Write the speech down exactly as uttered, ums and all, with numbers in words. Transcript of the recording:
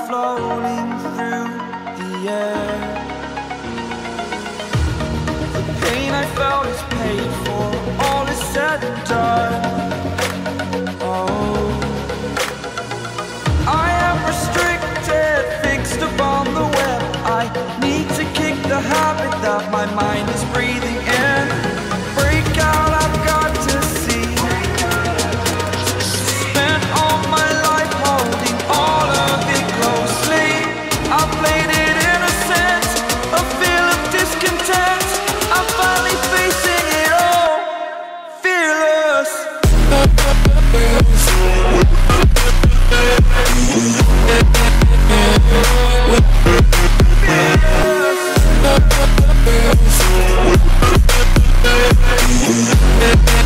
floating through the air. The pain I felt is paid for, all is said and done. Oh, I am restricted, fixed upon the web. I need to kick the habit that my mind is breathing in. Break out, I've got to see. Spent all my life holding all of it closely. I played it innocent, a feel of discontent. I'm finally facing it all, fearless. Fearless.